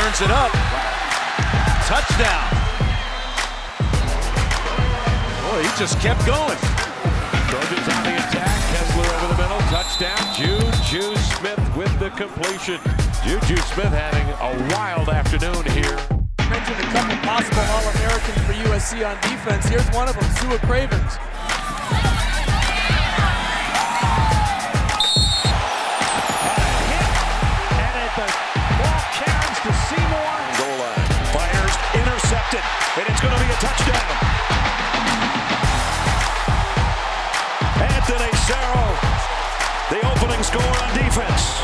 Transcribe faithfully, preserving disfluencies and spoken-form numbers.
turns it up. Touchdown. Boy, he just kept going. Trojans on the attack. Kessler over the middle. Touchdown. Juju Smith with the completion. Juju Smith having a wild afternoon here. Mentioned a couple possible All-Americans for U S C on defense. Here's one of them, Sua Cravens. And at the ball carries to Seymour. Goal line. Fires, intercepted, and it's going to be a touchdown. Anthony Cerro, the opening score on defense.